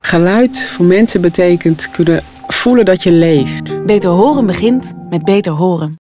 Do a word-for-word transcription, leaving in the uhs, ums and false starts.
Geluid voor mensen betekent kunnen voelen dat je leeft. Beter Horen begint met Beter Horen.